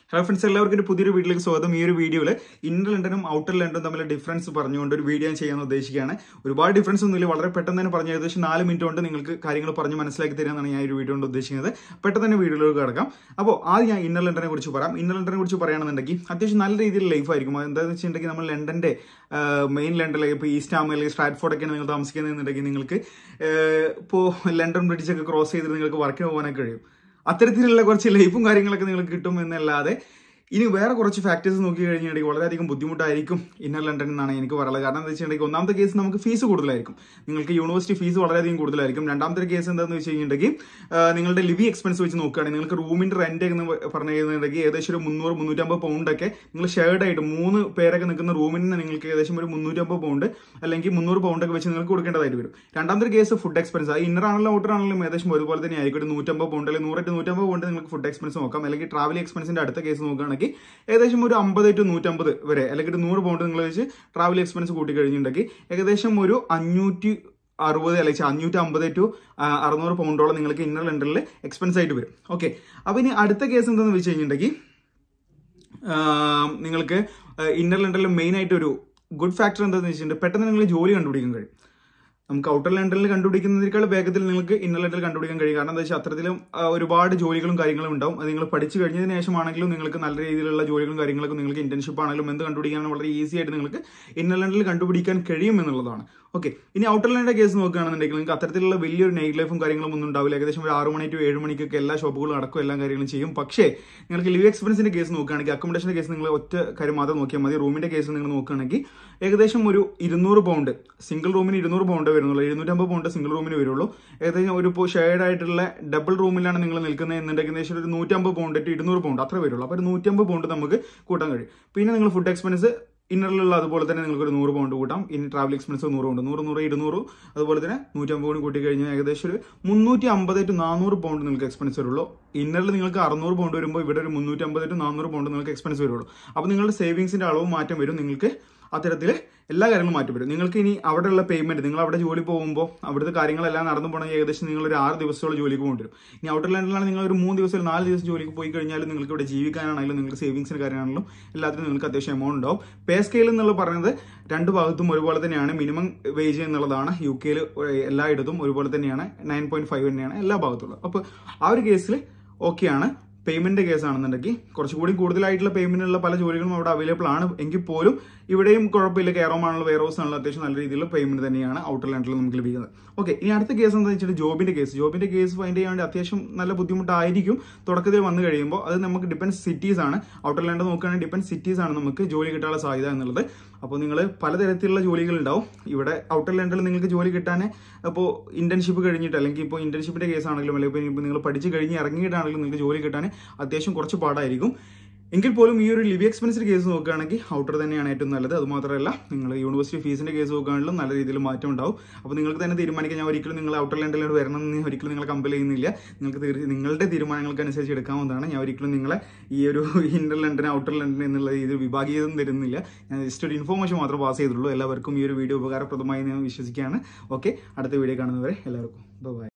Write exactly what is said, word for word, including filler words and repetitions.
Hello friends, എല്ലാവർക്കും ഒരു പുതിയൊരു വീഡിയോയിലേക്ക് സ്വാഗതം. ഈ ഒരു വീഡിയോയിൽ ഇന്നർ ലണ്ടനും ഔട്ടർ ലണ്ടനും തമ്മിലുള്ള ഡിഫറൻസ് പറഞ്ഞുകൊണ്ട് ഒരു വീഡിയോ ചെയ്യാൻ ഉദ്ദേശിക്കുകയാണ്. ഒരുപാട് ഡിഫറൻസ് ഒന്നുമില്ല, വളരെ പെട്ടെന്ന് തന്നെ പറഞ്ഞ ഏകദേശം നാല് മിനിറ്റ് കൊണ്ട് നിങ്ങൾക്ക് കാര്യങ്ങൾ പറഞ്ഞ് മനസ്സിലാക്കി തരാമെന്നാണ് ഞാൻ ഈ ഒരു വീഡിയോ കൊണ്ട് ഉദ്ദേശിക്കുന്നത്. പെട്ടെന്ന് തന്നെ വീഡിയോയിലേക്ക് കിടക്കാം. അപ്പോൾ ആദ്യം ഞാൻ ഇന്നർ ലണ്ടനെ കുറിച്ച് പറയാം. ഇന്നർ ലണ്ടനെ കുറിച്ച് പറയുകയാണെന്നുണ്ടെങ്കിൽ അത്യാവശ്യം നല്ല രീതിയിൽ ലൈഫ് ആയിരിക്കും. എന്താണെന്ന് വെച്ചിട്ടുണ്ടെങ്കിൽ നമ്മൾ ലണ്ടന്റെ മെയിൻ ലണ്ടനിലേക്ക് ഇപ്പോൾ ഈസ്റ്റ് ഹാം അല്ലെങ്കിൽ സ്ട്രാറ്റ്ഫോർഡ് ഒക്കെയാണ് നിങ്ങൾ താമസിക്കുന്നതെന്നുണ്ടെങ്കിൽ നിങ്ങൾക്ക് ഇപ്പോൾ ലണ്ടൻ ബ്രിഡ്ജൊക്കെ ക്രോസ് ചെയ്തിട്ട് നിങ്ങൾക്ക് വർക്കിന് പോകാനൊക്കെ കഴിയും. അത്തരത്തിലുള്ള കുറച്ച് ലൈഫും കാര്യങ്ങളൊക്കെ നിങ്ങൾക്ക് കിട്ടും എന്നല്ലാതെ ഇനി വേറെ കുറച്ച് ഫാക്ടേഴ്സ് നോക്കി കഴിഞ്ഞിട്ടുണ്ടെങ്കിൽ വളരെയധികം ബുദ്ധിമുട്ടായിരിക്കും ഇന്നർ ലണ്ടൻ എന്നാണ് എനിക്ക് പറയുന്നത്. കാരണം എന്താ വെച്ചിട്ടുണ്ടെങ്കിൽ ഒന്നാമത്തെ കേസ് നമുക്ക് ഫീസ് കൂടുതലായിരിക്കും, നിങ്ങൾക്ക് യൂണിവേഴ്സിറ്റി ഫീസ് വളരെയധികം കൂടുതലായിരിക്കും. രണ്ടാമത്തെ കേസ് എന്താണെന്ന് വെച്ച് കഴിഞ്ഞിട്ടുണ്ടെങ്കിൽ നിങ്ങളുടെ ലിവിംഗ് എക്സ്പെൻസ് വെച്ച് നോക്കുകയാണെങ്കിൽ നിങ്ങൾക്ക് റൂമിന്റെ റെന്റ് എന്ന് പറഞ്ഞു കഴിഞ്ഞിട്ടുണ്ടെങ്കിൽ ഏകദേശം ഒരു മുന്നൂറ് മുന്നൂറ്റമ്പത് പൗണ്ടൊക്കെ നിങ്ങൾ ഷെയർഡ് ആയിട്ട് മൂന്ന് പേരൊക്കെ നിൽക്കുന്ന റൂമിന് നിങ്ങൾക്ക് ഏകദേശം ഒരു മുന്നൂറ്റമ്പത് പൗണ്ട് അല്ലെങ്കിൽ മുന്നൂറ് പൗണ്ടൊക്കെ വെച്ച് നിങ്ങൾക്ക് കൊടുക്കേണ്ടതായിട്ട് വരും. രണ്ടാമത്തെ കേസ് ഫുഡ് എക്സ്പെൻസ്, അത് ഇന്നർ ആണെങ്കിലും ഔട്ടർ ആണെങ്കിലും ഏകദേശം ഒരുപോലെ തന്നെ ആയിരിക്കും. ഒരു നൂറ്റമ്പത് പൗണ്ട് അല്ലെങ്കിൽ നൂറ് ടു നൂറ്റമ്പത് പൗണ്ട് നിങ്ങൾക്ക് ഫുഡ് എക്സ്പെൻസ് നോക്കാം. അല്ലെങ്കിൽ ട്രാവൽ എക്സ്പെൻസിന്റെ അടുത്ത കേസ് നോക്കുകയാണെങ്കിൽ ഏകദേശം ഒരു അമ്പത് ടു നൂറ്റമ്പത് വരെ അല്ലെങ്കിൽ ഒരു നൂറ് പൗണ്ട് നിങ്ങൾ വെച്ച് ട്രാവൽ എക്സ്പെൻസ് കൂട്ടി കഴിഞ്ഞിട്ടുണ്ടെങ്കിൽ ഏകദേശം ഒരു അഞ്ഞൂറ്റി അറുപത് അല്ലെങ്കിൽ അഞ്ഞൂറ്റി അമ്പത് ടു അറുന്നൂറ് പൗണ്ടോളം നിങ്ങൾക്ക് ഇന്നർ ലണ്ടനിൽ എക്സ്പെൻസ് ആയിട്ട് വരും. ഓക്കെ, അപ്പൊ ഇനി അടുത്ത കേസ് എന്താണെന്ന് വെച്ച് കഴിഞ്ഞിട്ടുണ്ടെങ്കിൽ നിങ്ങൾക്ക് ഇന്നർ ലണ്ടനിൽ മെയിൻ ആയിട്ട് ഒരു ഗുഡ് ഫാക്ടർ എന്താണെന്ന് വെച്ചിട്ടുണ്ടെങ്കിൽ പെട്ടെന്ന് നിങ്ങൾ ജോലി കണ്ടുപിടിക്കാൻ കഴിയും. നമുക്ക് ഔട്ടർ ലണ്ടനിൽ കണ്ടുപിടിക്കുന്നതിനേക്കാൾ വേഗത്തിൽ നിങ്ങൾക്ക് ഇന്നർ ലണ്ടനിൽ കണ്ടുപിടിക്കാൻ കഴിയും. കാരണം എന്താ വെച്ചാൽ അത്തരത്തിലും ഒരുപാട് ജോലികളും കാര്യങ്ങളും ഉണ്ടാവും. അത് നിങ്ങൾ പഠിച്ചു കഴിഞ്ഞതിന് ശേഷമാണെങ്കിലും നിങ്ങൾക്ക് നല്ല രീതിയിലുള്ള ജോലികളും കാര്യങ്ങളൊക്കെ നിങ്ങൾക്ക് ഇന്റേൺഷിപ്പ് ആണെങ്കിലും എന്ത് കണ്ടുപിടിക്കാനും വളരെ ഈസി ആയിട്ട് നിങ്ങൾക്ക് ഇന്നർ ലണ്ടനിൽ കണ്ടുപിടിക്കാൻ കഴിയും എന്നുള്ളതാണ്. ഓക്കെ, ഇനി ഔട്ടർ ലണ്ടന്റെ കേസ് നോക്കുകയാണെന്നുണ്ടെങ്കിൽ നിങ്ങൾക്ക് അത്തരത്തിലുള്ള വലിയൊരു നൈറ്റ് ലൈഫും കാര്യങ്ങളും ഒന്നും ഉണ്ടാവില്ല. ഏകദേശം ഒരു ആറ് മണി ടു ഏഴ് മണിക്കൊക്കെ എല്ലാ ഷോപ്പുകളും അടക്കം എല്ലാ കാര്യങ്ങളും ചെയ്യും. പക്ഷേ നിങ്ങൾക്ക് ലിവ് എക്സ്പെൻസിന്റെ കേസ് നോക്കുകയാണെങ്കിൽ അക്കോമഡേഷന്റെ കേസ് നിങ്ങൾ ഒറ്റ കാര്യം മാത്രം നോക്കിയാൽ മതി. റൂമിന്റെ കേസ് നിങ്ങൾ നോക്കുകയാണെങ്കിൽ ഏകദേശം ഒരു ഇരുന്നൂറ് പൗണ്ട് സിംഗിൾ റൂമിന് ഇരുന്നൂറ് പൗണ്ട് വരുന്നുള്ളൂ. എഴുന്നൂറ്റമ്പത് പൗണ്ട് സിംഗിൾ റൂമിന് വരുള്ളൂ. ഏകദേശം ഒരു ഇപ്പോൾ ഷെയർഡ് ആയിട്ടുള്ള ഡബിൾ റൂമിലാണ് നിങ്ങൾ നിൽക്കുന്നത് എന്നുണ്ടെങ്കിൽ ഏകദേശം ഒരു നൂറ്റമ്പത് പൗണ്ട് ടു ഇരുന്നൂറ് പൗണ്ട് അത്ര വരുള്ളൂ. അപ്പോൾ ഒരു നൂറ്റമ്പത് പൗണ്ട് നമുക്ക് കൂട്ടാൻ കഴിയും. പിന്നെ നിങ്ങൾ ഫുഡ് എക്സ്പെൻസ് ഇന്നറിലുള്ള അതുപോലെ തന്നെ നിങ്ങൾക്ക് ഒരു നൂറ് പൗണ്ട് കൂട്ടാം. ഇനി ട്രാവൽ എക്സ്പെൻസ് നൂറ് പൗണ്ട് നൂറ് നൂറ് ഇരുന്നൂറ് അതുപോലെ തന്നെ നൂറ്റമ്പത് പൗണ്ട് കൂട്ടി കഴിഞ്ഞാൽ ഏകദേശം ഒരു മുന്നൂറ്റി അമ്പത് ടു നാനൂറ് പൗണ്ട് നിങ്ങൾക്ക് എക്സ്പെൻസ് വരുള്ളൂ. ഇന്നറിൽ നിങ്ങൾക്ക് അറുന്നൂറ് പൗണ്ട് വരുമ്പോൾ ഇവിടെ ഒരു മുന്നൂറ്റി അമ്പത് ടു നാനൂറ് പൗണ്ട് നിങ്ങൾക്ക് എക്സ്പെൻസ് വരുള്ളൂ. അപ്പോൾ നിങ്ങളുടെ സേവിങ്സിന്റെ അളവ് മാറ്റം വരും. നിങ്ങൾക്ക് അത്തരത്തിൽ എല്ലാ കാര്യങ്ങളും മാറ്റി വരും. നിങ്ങൾക്ക് ഇനി അവിടെയുള്ള പേയ്മെന്റ് നിങ്ങൾ അവിടെ ജോലി പോകുമ്പോൾ അവിടുത്തെ കാര്യങ്ങളെല്ലാം നടന്നു പോകണമെങ്കിൽ ഏകദേശം നിങ്ങൾ ഒരു ആറ് ദിവസത്തോളം ജോലിക്ക് കൊണ്ടുവരും. ഇനി ഔട്ടർ ലണ്ടനിലാണ് നിങ്ങൾ ഒരു മൂന്ന് ദിവസം നാല് ദിവസം ജോലിക്ക് പോയി കഴിഞ്ഞാലും നിങ്ങൾക്ക് ഇവിടെ ജീവിക്കാനാണെങ്കിലും നിങ്ങൾക്ക് സേവിങ്സിന്റെ കാര്യമാണെങ്കിലും എല്ലാത്തിനും നിങ്ങൾക്ക് അത്യാവശ്യം എമൗണ്ട് ഉണ്ടാവും. പേ സ്കെയിൽ എന്നുള്ള പറയുന്നത് രണ്ട് ഭാഗത്തും ഒരുപോലെ തന്നെയാണ്. മിനിമം വേജ് എന്നുള്ളതാണ് യു കെയിൽ എല്ലായിടത്തും ഒരുപോലെ തന്നെയാണ്. നയൻ പോയിന്റ് ഫൈവ് തന്നെയാണ് എല്ലാ ഭാഗത്തുള്ളത്. അപ്പോൾ ആ ഒരു കേസിൽ ഓക്കെയാണ്. പേയ്മെന്റ് കേസ് ആണെന്നുണ്ടെങ്കിൽ കുറച്ചുകൂടി കൂടുതലായിട്ടുള്ള പേയ്മെന്റ് ഉള്ള പല ജോലികളും അവിടെ അവൈലബിൾ ആണ്. എങ്കിൽ പോലും ഇവിടെയും കുഴപ്പമില്ല. കെയറോം ആണല്ലോ വെയർ ഹൗസ് ആണല്ലോ അത്യാവശ്യം നല്ല രീതിയിലുള്ള പേയ്മെന്റ് തന്നെയാണ് ഔട്ടർ ലണ്ടനിൽ നമുക്ക് ലഭിക്കുന്നത്. ഓക്കെ, ഇനി അടുത്ത കേസ് എന്താണെന്ന് വെച്ചിട്ട് ജോബിന്റെ കേസ്. ജോബിന്റെ കേസ് ഫൈൻഡ് ചെയ്യാൻ വേണ്ടി അത്യാവശ്യം നല്ല ബുദ്ധിമുട്ടായിരിക്കും തുടക്കത്തിൽ വന്നു കഴിയുമ്പോൾ. അത് നമുക്ക് ഡിപ്പെൻസ് സിറ്റീസ് ആണ്. ഔട്ടർ ലണ്ടൻ നോക്കുകയാണെങ്കിൽ ഡിപ്പെൻസ് സിറ്റീസ് ആണ് നമുക്ക് ജോലി കിട്ടാനുള്ള സാധ്യത എന്നുള്ളത്. അപ്പോൾ നിങ്ങൾ പലതരത്തിലുള്ള ജോലികൾ ഉണ്ടാവും. ഇവിടെ ഔട്ടർ ലണ്ടനിൽ നിങ്ങൾക്ക് ജോലി കിട്ടാൻ അപ്പോൾ ഇന്റേൺഷിപ്പ് കഴിഞ്ഞിട്ട് അല്ലെങ്കിൽ ഇപ്പോൾ ഇന്റേൺഷിപ്പിന്റെ കേസ് ആണെങ്കിലും അല്ലെങ്കിൽ ഇപ്പോൾ നിങ്ങൾ പഠിച്ച് കഴിഞ്ഞ് ഇറങ്ങിയിട്ടാണെങ്കിലും നിങ്ങൾക്ക് ജോലി കിട്ടാൻ അത്യാവശ്യം കുറച്ച് പാടായിരിക്കും. എങ്കിൽ പോലും ഈ ഒരു ലിവ് എക്സ്പെൻസിന്റെ കേസ് നോക്കുകയാണെങ്കിൽ ഔട്ടർ തന്നെയാണ് ഏറ്റവും നല്ലത്. അതുമാത്രമല്ല നിങ്ങൾ യൂണിവേഴ്സിറ്റി ഫീസിന്റെ കേസ് നോക്കുകയാണെങ്കിലും നല്ല രീതിയിൽ മാറ്റം ഉണ്ടാവും. അപ്പോൾ നിങ്ങൾക്ക് തന്നെ തീരുമാനിക്കാൻ ഞാൻ ഒരിക്കലും നിങ്ങൾ ഔട്ടർ ലണ്ടനിലോട്ട് വരണം എന്ന് ഒരിക്കലും നിങ്ങൾ കമ്പൽ ചെയ്യുന്നില്ല. നിങ്ങൾക്ക് നിങ്ങളുടെ തീരുമാനങ്ങൾക്ക് അനുസരിച്ച് എടുക്കാവുന്നതാണ്. ഞാൻ ഒരിക്കലും നിങ്ങളെ ഈ ഒരു ഇന്നർ ലണ്ടൻ ഔട്ടർ ലണ്ടൻ എന്നുള്ള രീതിയിൽ വിഭാഗീയത തരുന്നില്ല. ഞാൻ ജസ്റ്റ് ഒരു ഇൻഫോർമേഷൻ മാത്രം പാസ് ചെയ്തിട്ടുള്ളൂ. എല്ലാവർക്കും ഈ ഒരു വീഡിയോ ഉപകാരപ്രദമായി ഞാൻ വിശ്വസിക്കുകയാണ്. ഓക്കെ, അടുത്ത വീഡിയോ കാണുന്നവരെ എല്ലാവർക്കും ബൈ.